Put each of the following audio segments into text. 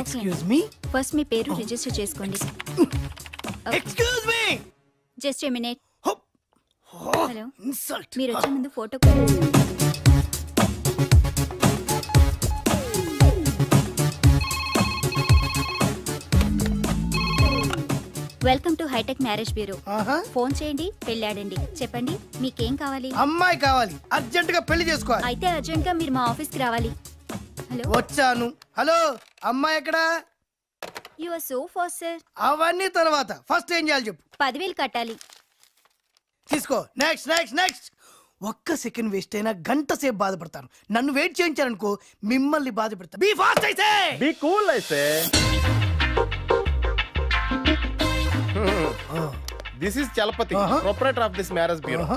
Excuse me first మీ పేరు register చేసుకోండి. Excuse me just a minute. Hello, insult. మీరు వచ్చే ముందు photo. Welcome to hitech marriage bureau. Phone చేయండి, పెళ్ళాడండి. చెప్పండి మీకేం కావాలి? అమ్మాయి కావాలి, అర్జెంట్ గా పెళ్లి చేసుకోవాలి. అయితే అర్జెంట్ గా మీరు మా ఆఫీస్ కి రావాలి. హలో, వచ్చాను. హలో, అమ్మాయి ఎక్కడా? You are so fast sir. అవన్నీ తర్వాత ఫస్ట్ ఏం చేయాలి చెప్పు. 10,000 కట్టాలి. తీసుకో. Next next next. ఒక్క సెకండ్ వేస్ట్ అయినా గంట సేపు బాధపడతాను. నన్ను వెయిట్ చేయించారనుకో మిమ్మల్ని బాధ పెడతా. బీ ఫాస్ట్ అయితే. బీ కూల్ అయితే. This is Chalapati, proprietor of this marriage bureau.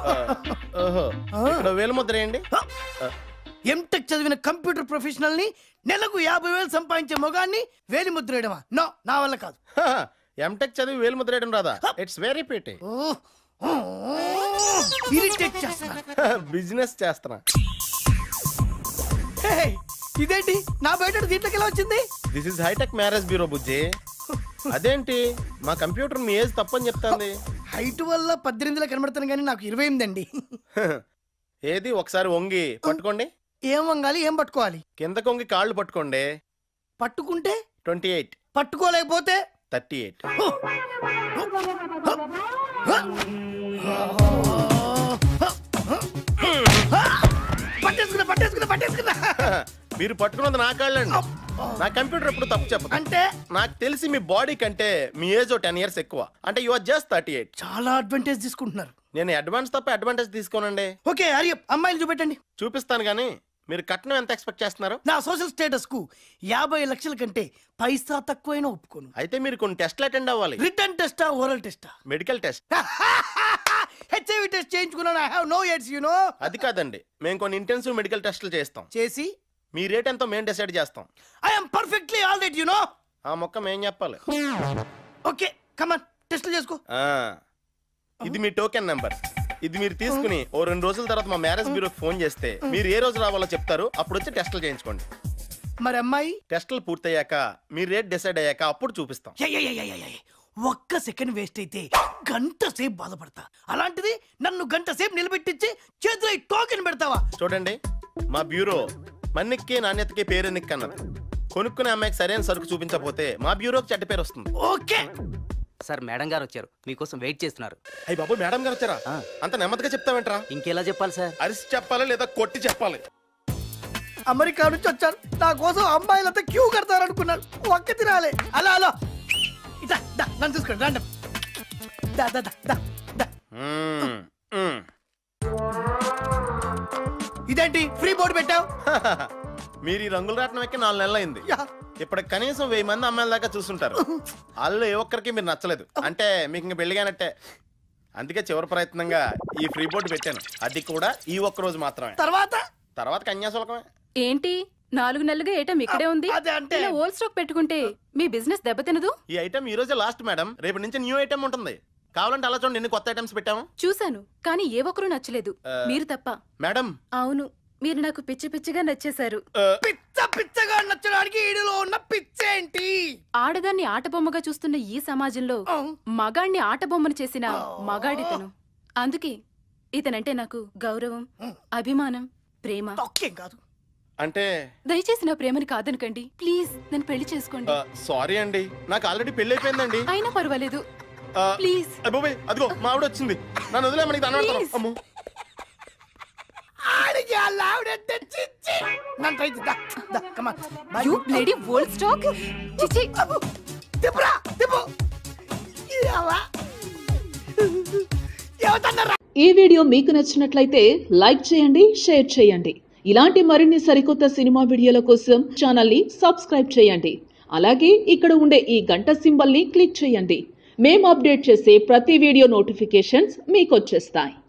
ఇక్కడ వేలుముద్ర ఏంటి? ఎంటెక్ చదివిన కంప్యూటర్ ప్రొఫెషనల్ ని నెలకు 50,000 సంపాదించే మొగాన్ని వేలి ముద్ర వేయడమా? నో, నా వల్ల కాదు. ఎంటెక్ చదివి వేలుముద్ర వేయడం రాదా? It's very pity. ఇరిటేట్ చేస్తున్నా. బిజినెస్ చేస్తున్నా. ఇదేంటి నా బయట దీంట్లోకి ఎలా వచ్చింది? This is hitech marriage bureau బుజ్జి. అదేంటి మా కంప్యూటర్ మీ ఏజ్ తప్పని చెప్తాంది. హైట్ వల్ల 18 కనబడతాను కానీ నాకు 28 అండి. ఏది ఒకసారి వంగి పట్టుకోండి. ఏం వంగాలి, ఏం పట్టుకోవాలి? కిందకు వంగి కాళ్ళు పట్టుకోండి. పట్టుకుంటే 28, పట్టుకోలేకపోతే 38. పట్టేసుకున్నా పట్టేసుకున్నా పట్టేసుకున్నా. మీరు పట్టుకున్నది నా కాళ్ళండి. నా కంప్యూటర్ ఎప్పుడు తప్పు చెప్పదు. అంటే నాకు తెలిసి మీ బాడీ కంటే మీ ఏజ్ 10 years ఎక్కువ. అంటే యు ఆర్ జస్ట్ 38. చాలా అడ్వాంటేజ్ తీసుకుంటున్నారు. నేను అడ్వాన్స్ తప్ప అడ్వాంటేజ్ తీసుకోనండి. Okay, hurry up. అమ్మాయిలు చూపెట్టండి. చూపిస్తాను కానీ మీరు కట్నం ఎంత ఎక్స్పెక్ట్ చేస్తున్నారు? నా సోషల్ స్టేటస్ కు 50 లక్షల కంటే పైసా తక్కువైనా ఒప్పుకోను. అయితే మీరు కొన్ని టెస్ట్లు అటెండ్ అవ్వాలి. రిటర్న్ టెస్టా, ఓరల్ టెస్టా? Medical test. హెచ్ఐవి టెస్ట్ చేయించుకున్నాను. I have no AIDS, you know. అది కాదండి, మేము కొన్ని ఇంటెన్సివ్ మెడికల్ టెస్ట్లు చేస్తాం. చేసి మీ రేట్ ఎంతో మేము డిసైడ్ చేస్తాం. I am perfectly all right, you know. ఆ మొక్క మేము చెప్పాలి. ఓకే, కమ్ ఆన్, టెస్ట్లు చేసుకో. ఇది మీ టోకెన్ నెంబర్. ఇది మీరు తీసుకుని ఓ 2 రోజుల తర్వాత మా మ్యారేజ్ బ్యూరోకి ఫోన్ చేస్తే మీరు ఏ రోజు రావాలో చెప్తారు. అప్పుడు వచ్చి టెస్టులు చేయించుకోండి. మరి అమ్మాయి? టెస్టులు పూర్తయ్యాక మీ రేట్ డిసైడ్ అయ్యాక అప్పుడు చూపిస్తాం. ఒక్క సెకండ్ వేస్ట్ అయితే గంట సేపు బాధపడతా. అలాంటిది నన్ను గంట సేపు నిలబెట్టించి చేతిలో టోకెన్ పెడతావా? చూడండి, మా బ్యూరో మన్నిక్కి నాణ్యతకి పేరెన్నిక్ అన్నది. కొనుక్కునే అమ్మాయికి సరైన సరుకు చూపించకపోతే మా బ్యూరోకి చెడ్డ పేరు వస్తుంది. ఓకే సార్, మేడం గారు వచ్చారు, మీకోసం వెయిట్ చేస్తున్నారు. అయ్యి బాబు, మేడం గారు వచ్చారా? అంత నెమ్మదిగా చెప్తావేంట్రా? ఇంకెలా చెప్పాలి సార్? అరిసి చెప్పాలి లేదా కొట్టి చెప్పాలి? అమెరికా నుంచి వచ్చారు, నా కోసం అమ్మాయిలంతా క్యూ కడతారు అనుకున్నారు. ఒక్క తినాలి. అలా అలా ఇదా నన్ను చూసుకోండి. రండి. ఇదేంటి ఫ్రీ బోర్డు పెట్టావు? మీరు ఈ రంగుల రాట్నం ఎక్కి 4 నెలలు అయింది. ఇప్పుడు కనీసం 1000 మంది అమ్మాయిల దాకా చూస్తుంటారు. వాళ్ళు ఏ ఒక్కరికి మీరు నచ్చలేదు అంటే మీకు ఇంక పెళ్లిగానట్టే. అందుకే చివరి ప్రయత్నంగా ఈ ఫ్రీ బోర్డు పెట్టాను. అది కూడా ఈ ఒక్క రోజు మాత్రమే. తర్వాత కన్యాశుల్కమే. ఏంటి 4 నెలలుగా ఐటమ్ ఇక్కడే ఉంది? ఇలా ఓల్డ్ స్టాక్ పెట్టుకుంటే మీ బిజినెస్ దెబ్బతినదు. ఈ ఐటమ్ ఈ రోజే లాస్ట్ మేడం. రేపు నుంచి న్యూ ఐటమ్ ఉంటుంది. కావాలంటే అలా చూడండి, ఎన్ని కొత్త ఐటమ్స్ పెట్టాము. చూశాను, కానీ ఏ ఒక్కరూ నచ్చలేదు, మీరు తప్ప. మేడం, అవును, మీరు నాకు పిచ్చి పిచ్చిగా నచ్చేశారు. పిచ్చగా నచ్చడానికి ఈడులో ఉన్న పిచ్చేంటి? ఆడదాన్ని ఆటబొమ్మగా చూస్తున్న ఈ సమాజంలో మగాణ్ణి ఆటబొమ్మను చేసిన మగాడితను. అందుకే ఇతనంటే నాకు గౌరవం, అభిమానం, ప్రేమ. కాదు అంటే దయచేసి నా ప్రేమని కాదనకండి ప్లీజ్. నన్ను పెళ్లి చేసుకోండి. సారీ అండి, నాకు ఆల్రెడీ పెళ్లి అయిపోయిందండి. అయినా పర్వాలేదు ప్లీజ్. అదిగో మా ఆవిడ వచ్చింది. నన్ను వదిలేమని అమ్మో. ఈ వీడియో మీకు నచ్చినట్లయితే లైక్ చేయండి, షేర్ చేయండి. ఇలాంటి మరిన్ని సరికొత్త సినిమా వీడియోల కోసం ఛానల్ ని సబ్స్క్రైబ్ చేయండి. అలాగే ఇక్కడ ఉండే ఈ గంట సింబల్ ని క్లిక్ చేయండి. మేము అప్డేట్ చేసే ప్రతి వీడియో నోటిఫికేషన్స్ మీకు వచ్చేస్తాయి.